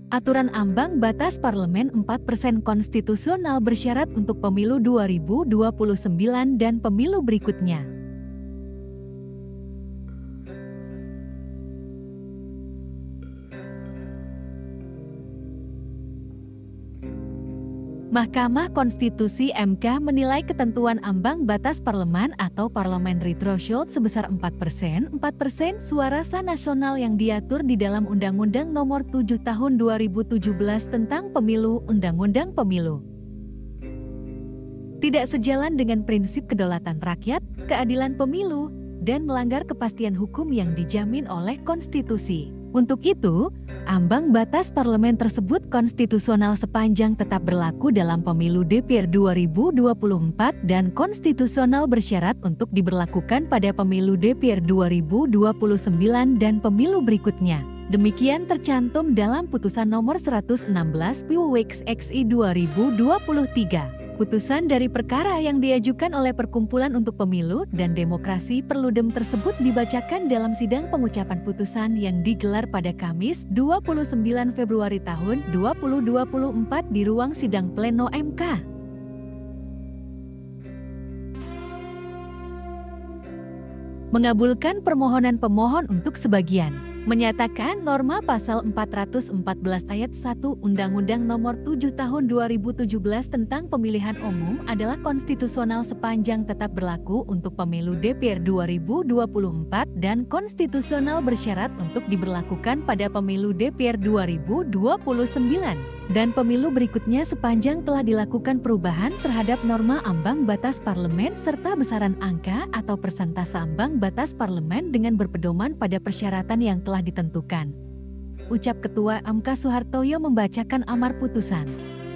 Aturan ambang batas parlemen 4% konstitusional bersyarat untuk pemilu 2029 dan pemilu berikutnya. Mahkamah Konstitusi (MK) menilai ketentuan ambang batas parlemen atau parliamentary threshold sebesar 4% suara sah nasional yang diatur di dalam Undang-Undang Nomor 7 Tahun 2017 tentang Pemilu, Undang-Undang Pemilu. Tidak sejalan dengan prinsip kedaulatan rakyat, keadilan pemilu, dan melanggar kepastian hukum yang dijamin oleh konstitusi. Untuk itu, ambang batas parlemen tersebut konstitusional sepanjang tetap berlaku dalam pemilu DPR 2024 dan konstitusional bersyarat untuk diberlakukan pada pemilu DPR 2029 dan pemilu berikutnya. Demikian tercantum dalam putusan nomor 116 PWX-XI 2023. Putusan dari perkara yang diajukan oleh Perkumpulan untuk Pemilu dan Demokrasi Perludem tersebut dibacakan dalam sidang pengucapan putusan yang digelar pada Kamis 29 Februari tahun 2024 di ruang sidang pleno MK. Mengabulkan permohonan pemohon untuk sebagian. Menyatakan norma pasal 414 ayat 1 Undang-Undang Nomor 7 Tahun 2017 tentang Pemilihan Umum adalah konstitusional sepanjang tetap berlaku untuk pemilu DPR 2024 dan konstitusional bersyarat untuk diberlakukan pada pemilu DPR 2029 dan pemilu berikutnya sepanjang telah dilakukan perubahan terhadap norma ambang batas parlemen serta besaran angka atau persentase ambang batas parlemen dengan berpedoman pada persyaratan yang telah ditentukan. Ucap Ketua MK Soehartoyo membacakan amar putusan.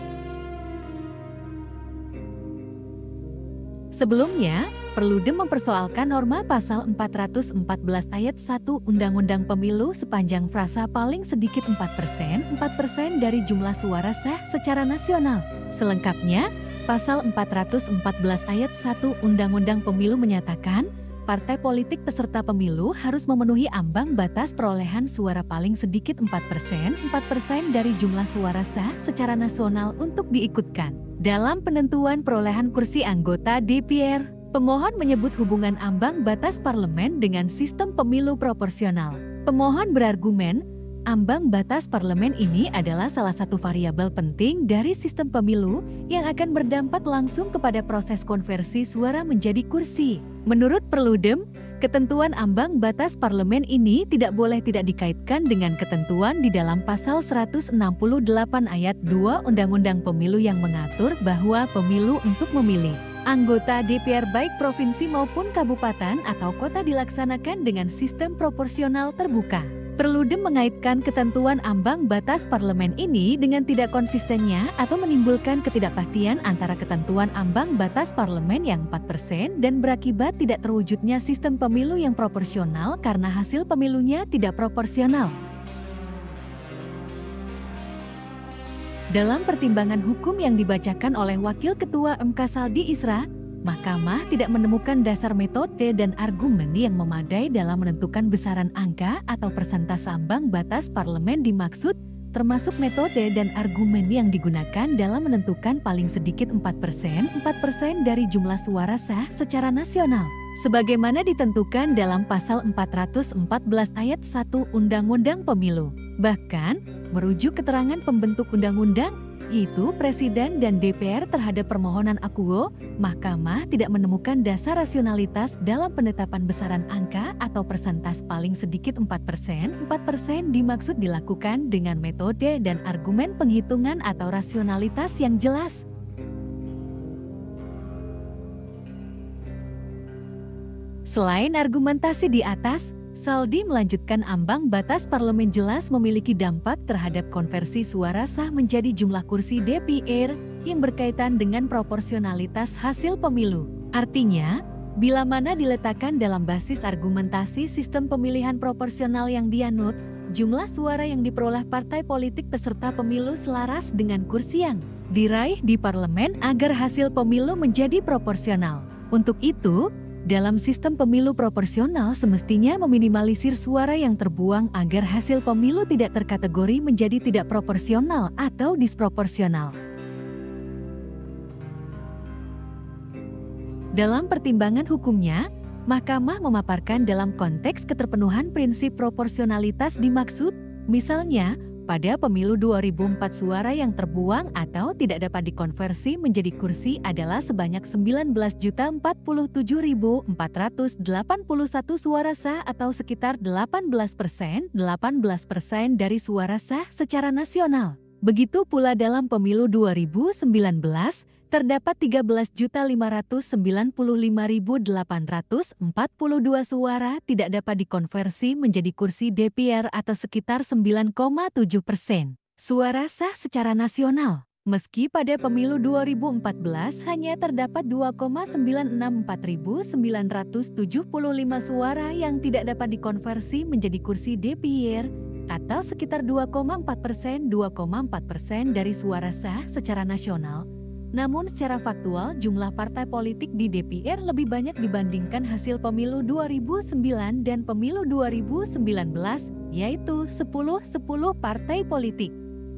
Sebelumnya, Perludem mempersoalkan norma pasal 414 ayat 1 Undang-Undang Pemilu sepanjang frasa paling sedikit 4% dari jumlah suara sah secara nasional. Selengkapnya, pasal 414 ayat 1 Undang-Undang Pemilu menyatakan, partai politik peserta pemilu harus memenuhi ambang batas perolehan suara paling sedikit 4% dari jumlah suara sah secara nasional untuk diikutkan. Dalam penentuan perolehan kursi anggota DPR, pemohon menyebut hubungan ambang batas parlemen dengan sistem pemilu proporsional. Pemohon berargumen, ambang batas parlemen ini adalah salah satu variabel penting dari sistem pemilu yang akan berdampak langsung kepada proses konversi suara menjadi kursi. Menurut Perludem, ketentuan ambang batas parlemen ini tidak boleh tidak dikaitkan dengan ketentuan di dalam pasal 168 ayat 2 Undang-Undang Pemilu yang mengatur bahwa pemilu untuk memilih anggota DPR baik provinsi maupun kabupaten atau kota dilaksanakan dengan sistem proporsional terbuka. Perludem mengaitkan ketentuan ambang batas parlemen ini dengan tidak konsistennya atau menimbulkan ketidakpastian antara ketentuan ambang batas parlemen yang 4% dan berakibat tidak terwujudnya sistem pemilu yang proporsional karena hasil pemilunya tidak proporsional. Dalam pertimbangan hukum yang dibacakan oleh Wakil Ketua MK Saldi Isra, Mahkamah tidak menemukan dasar metode dan argumen yang memadai dalam menentukan besaran angka atau persentase ambang batas parlemen dimaksud, termasuk metode dan argumen yang digunakan dalam menentukan paling sedikit 4% dari jumlah suara sah secara nasional, sebagaimana ditentukan dalam pasal 414 ayat 1 Undang-Undang Pemilu. Bahkan, merujuk keterangan pembentuk undang-undang, yaitu Presiden dan DPR terhadap permohonan akuo, Mahkamah tidak menemukan dasar rasionalitas dalam penetapan besaran angka atau persentase paling sedikit 4% dimaksud dilakukan dengan metode dan argumen penghitungan atau rasionalitas yang jelas. Selain argumentasi di atas, Saldi melanjutkan ambang batas parlemen jelas memiliki dampak terhadap konversi suara sah menjadi jumlah kursi DPR yang berkaitan dengan proporsionalitas hasil pemilu. Artinya, bila mana diletakkan dalam basis argumentasi sistem pemilihan proporsional yang dianut, jumlah suara yang diperoleh partai politik peserta pemilu selaras dengan kursi yang diraih di parlemen agar hasil pemilu menjadi proporsional. Untuk itu, Dalam sistem pemilu proporsional semestinya meminimalisir suara yang terbuang agar hasil pemilu tidak terkategori menjadi tidak proporsional atau disproporsional. Dalam pertimbangan hukumnya, Mahkamah memaparkan dalam konteks keterpenuhan prinsip proporsionalitas dimaksud, misalnya, pada pemilu 2004 suara yang terbuang atau tidak dapat dikonversi menjadi kursi adalah sebanyak 19.047.481 suara sah atau sekitar 18% dari suara sah secara nasional. Begitu pula dalam pemilu 2019, terdapat 13.595.842 suara tidak dapat dikonversi menjadi kursi DPR atau sekitar 9,7% suara sah secara nasional. Meski pada pemilu 2014 hanya terdapat 2,964.975 suara yang tidak dapat dikonversi menjadi kursi DPR atau sekitar 2,4% dari suara sah secara nasional. Namun secara faktual jumlah partai politik di DPR lebih banyak dibandingkan hasil pemilu 2009 dan pemilu 2019, yaitu 10 partai politik.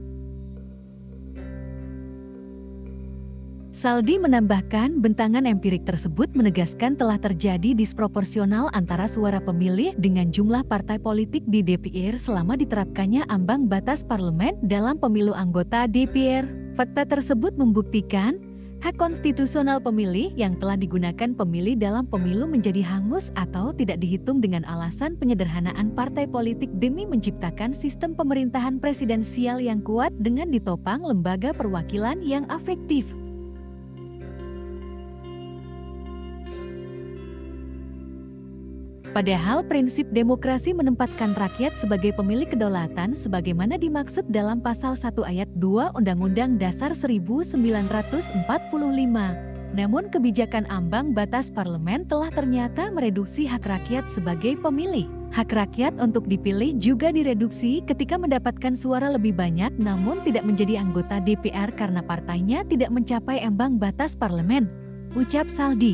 Saldi menambahkan bentangan empirik tersebut menegaskan telah terjadi disproporsional antara suara pemilih dengan jumlah partai politik di DPR selama diterapkannya ambang batas parlemen dalam pemilu anggota DPR. Fakta tersebut membuktikan hak konstitusional pemilih yang telah digunakan pemilih dalam pemilu menjadi hangus atau tidak dihitung dengan alasan penyederhanaan partai politik demi menciptakan sistem pemerintahan presidensial yang kuat dengan ditopang lembaga perwakilan yang efektif. Padahal prinsip demokrasi menempatkan rakyat sebagai pemilik kedaulatan sebagaimana dimaksud dalam pasal 1 ayat 2 Undang-Undang Dasar 1945. Namun kebijakan ambang batas parlemen telah ternyata mereduksi hak rakyat sebagai pemilih. Hak rakyat untuk dipilih juga direduksi ketika mendapatkan suara lebih banyak namun tidak menjadi anggota DPR karena partainya tidak mencapai ambang batas parlemen, ucap Saldi.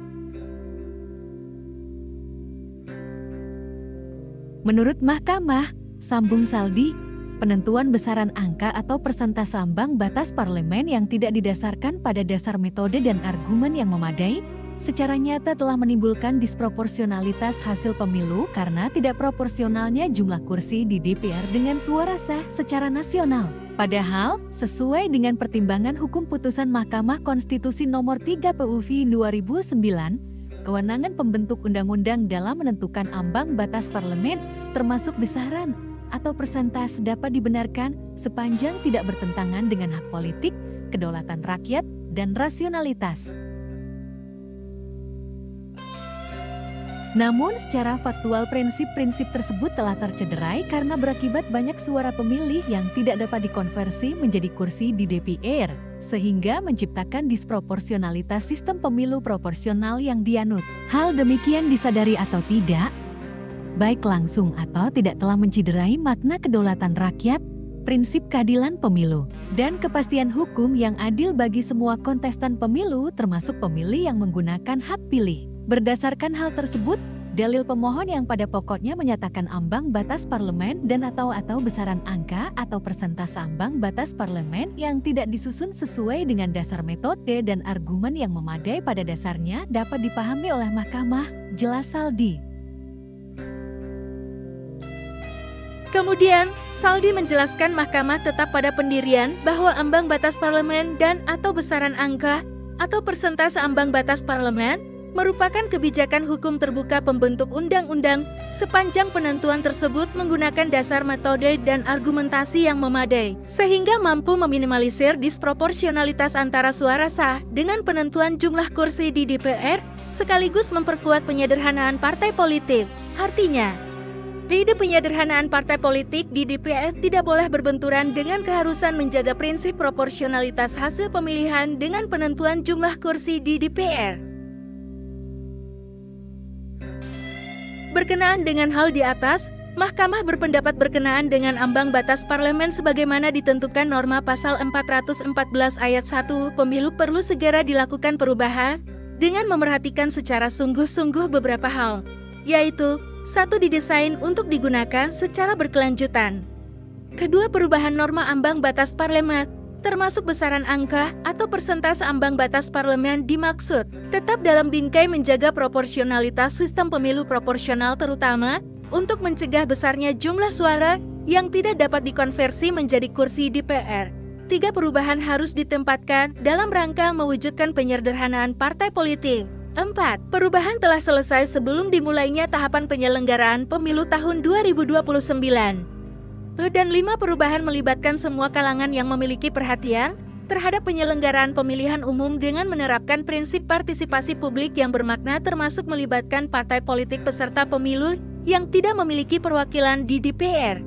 Menurut Mahkamah, sambung Saldi, penentuan besaran angka atau persentase ambang batas parlemen yang tidak didasarkan pada dasar metode dan argumen yang memadai, secara nyata telah menimbulkan disproporsionalitas hasil pemilu karena tidak proporsionalnya jumlah kursi di DPR dengan suara sah secara nasional. Padahal, sesuai dengan pertimbangan hukum putusan Mahkamah Konstitusi Nomor 3 PUV 2009, kewenangan pembentuk undang-undang dalam menentukan ambang batas parlemen, termasuk besaran atau persentase dapat dibenarkan sepanjang tidak bertentangan dengan hak politik, kedaulatan rakyat, dan rasionalitas. Namun secara faktual prinsip-prinsip tersebut telah tercederai karena berakibat banyak suara pemilih yang tidak dapat dikonversi menjadi kursi di DPR, sehingga menciptakan disproporsionalitas sistem pemilu proporsional yang dianut. Hal demikian disadari atau tidak, baik langsung atau tidak telah menciderai makna kedaulatan rakyat, prinsip keadilan pemilu, dan kepastian hukum yang adil bagi semua kontestan pemilu termasuk pemilih yang menggunakan hak pilih. Berdasarkan hal tersebut, dalil pemohon yang pada pokoknya menyatakan ambang batas parlemen dan atau besaran angka atau persentase ambang batas parlemen yang tidak disusun sesuai dengan dasar metode dan argumen yang memadai pada dasarnya dapat dipahami oleh Mahkamah, jelas Saldi. Kemudian, Saldi menjelaskan Mahkamah tetap pada pendirian bahwa ambang batas parlemen dan atau besaran angka atau persentase ambang batas parlemen merupakan kebijakan hukum terbuka pembentuk undang-undang sepanjang penentuan tersebut menggunakan dasar metode dan argumentasi yang memadai, sehingga mampu meminimalisir disproporsionalitas antara suara sah dengan penentuan jumlah kursi di DPR, sekaligus memperkuat penyederhanaan partai politik. Artinya, ide penyederhanaan partai politik di DPR tidak boleh berbenturan dengan keharusan menjaga prinsip proporsionalitas hasil pemilihan dengan penentuan jumlah kursi di DPR. Berkenaan dengan hal di atas, Mahkamah berpendapat berkenaan dengan ambang batas parlemen sebagaimana ditentukan norma pasal 414 ayat 1 pemilu perlu segera dilakukan perubahan, dengan memerhatikan secara sungguh-sungguh beberapa hal, yaitu, 1. Didesain untuk digunakan secara berkelanjutan. Kedua, perubahan norma ambang batas parlemen, termasuk besaran angka atau persentase ambang batas parlemen dimaksud tetap dalam bingkai menjaga proporsionalitas sistem pemilu proporsional, terutama untuk mencegah besarnya jumlah suara yang tidak dapat dikonversi menjadi kursi DPR. 3. Perubahan harus ditempatkan dalam rangka mewujudkan penyederhanaan partai politik. 4. Perubahan telah selesai sebelum dimulainya tahapan penyelenggaraan pemilu tahun 2029. Dan 5. Perubahan melibatkan semua kalangan yang memiliki perhatian terhadap penyelenggaraan pemilihan umum dengan menerapkan prinsip partisipasi publik yang bermakna, termasuk melibatkan partai politik peserta pemilu yang tidak memiliki perwakilan di DPR.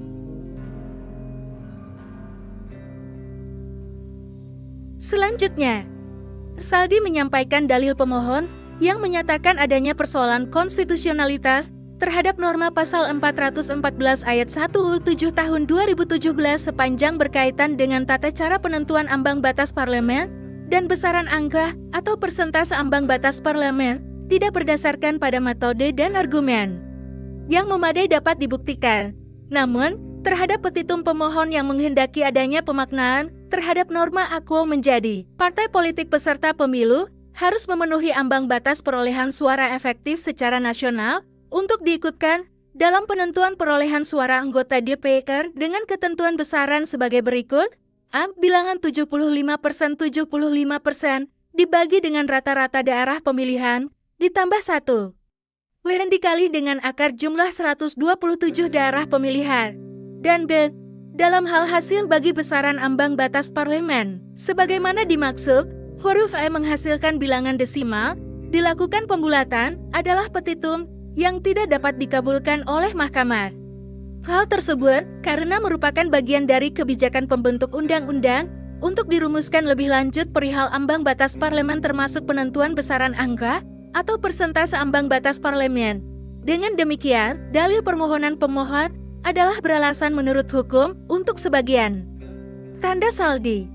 Selanjutnya, Saldi menyampaikan dalil pemohon yang menyatakan adanya persoalan konstitusionalitas terhadap norma pasal 414 ayat 1 UU 7 tahun 2017 sepanjang berkaitan dengan tata cara penentuan ambang batas parlemen dan besaran angka atau persentase ambang batas parlemen tidak berdasarkan pada metode dan argumen yang memadai dapat dibuktikan. Namun, terhadap petitum pemohon yang menghendaki adanya pemaknaan terhadap norma aquo menjadi partai politik peserta pemilu harus memenuhi ambang batas perolehan suara efektif secara nasional untuk diikutkan dalam penentuan perolehan suara anggota DPR dengan ketentuan besaran sebagai berikut. A. Bilangan 75% dibagi dengan rata-rata daerah pemilihan ditambah 1. Ln dikali dengan akar jumlah 127 daerah pemilihan. Dan B. Dalam hal hasil bagi besaran ambang batas parlemen. Sebagaimana dimaksud, huruf E menghasilkan bilangan desimal, dilakukan pembulatan adalah petitum yang tidak dapat dikabulkan oleh mahkamah. Hal tersebut karena merupakan bagian dari kebijakan pembentuk undang-undang untuk dirumuskan lebih lanjut perihal ambang batas parlemen termasuk penentuan besaran angka atau persentase ambang batas parlemen. Dengan demikian, dalil permohonan pemohon adalah beralasan menurut hukum untuk sebagian. Tanda saldi.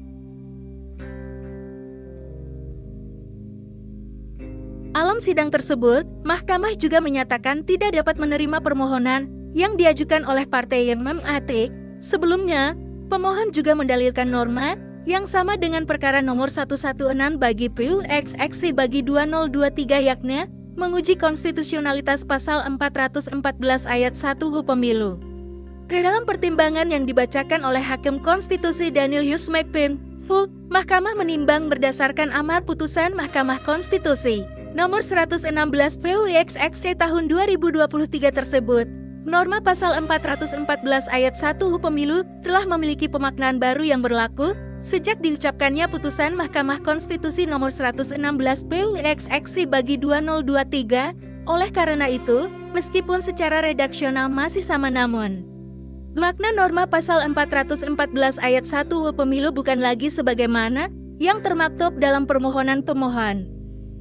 Dalam sidang tersebut, mahkamah juga menyatakan tidak dapat menerima permohonan yang diajukan oleh partai MMAT. Sebelumnya, pemohon juga mendalilkan norma yang sama dengan perkara nomor 116 bagi PUXXI bagi 2023, yakni menguji konstitusionalitas pasal 414 ayat 1 UU Pemilu. Dalam pertimbangan yang dibacakan oleh Hakim Konstitusi Danielius McPin, Mahkamah menimbang berdasarkan amar putusan Mahkamah Konstitusi nomor 116 PUXXI tahun 2023 tersebut, norma pasal 414 ayat 1 UU Pemilu telah memiliki pemaknaan baru yang berlaku sejak diucapkannya putusan Mahkamah Konstitusi nomor 116 PUXXI bagi 2023. Oleh karena itu, meskipun secara redaksional masih sama, namun makna norma pasal 414 ayat 1 UU Pemilu bukan lagi sebagaimana yang termaktub dalam permohonan pemohon.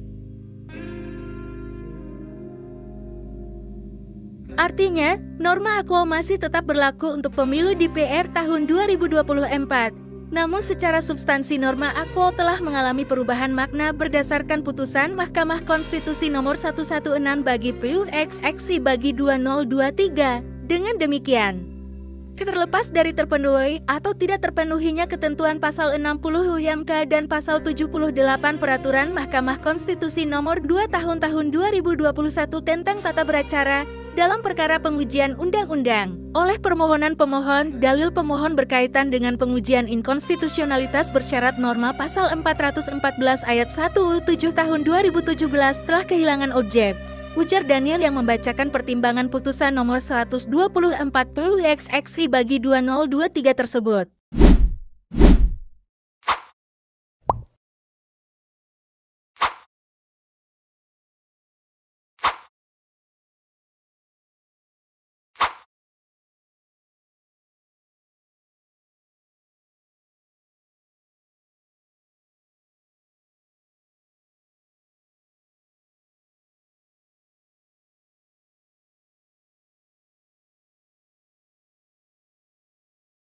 Artinya, norma aquo masih tetap berlaku untuk pemilu DPR tahun 2024. Namun secara substansi norma aquo telah mengalami perubahan makna berdasarkan putusan Mahkamah Konstitusi nomor 116 bagi PUXXI bagi 2023. Dengan demikian, terlepas dari terpenuhi atau tidak terpenuhinya ketentuan pasal 60 UMK dan pasal 78 Peraturan Mahkamah Konstitusi nomor 2 tahun 2021 tentang tata beracara dalam perkara pengujian undang-undang. Oleh permohonan pemohon, dalil pemohon berkaitan dengan pengujian inkonstitusionalitas bersyarat norma pasal 414 ayat 1 UU 7 tahun 2017 telah kehilangan objek, ujar Daniel yang membacakan pertimbangan putusan nomor 124 PUXXI bagi 2023 tersebut.